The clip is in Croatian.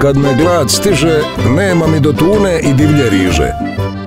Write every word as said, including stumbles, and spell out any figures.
kad me glad stiže, nema mi do tune i divlje riže.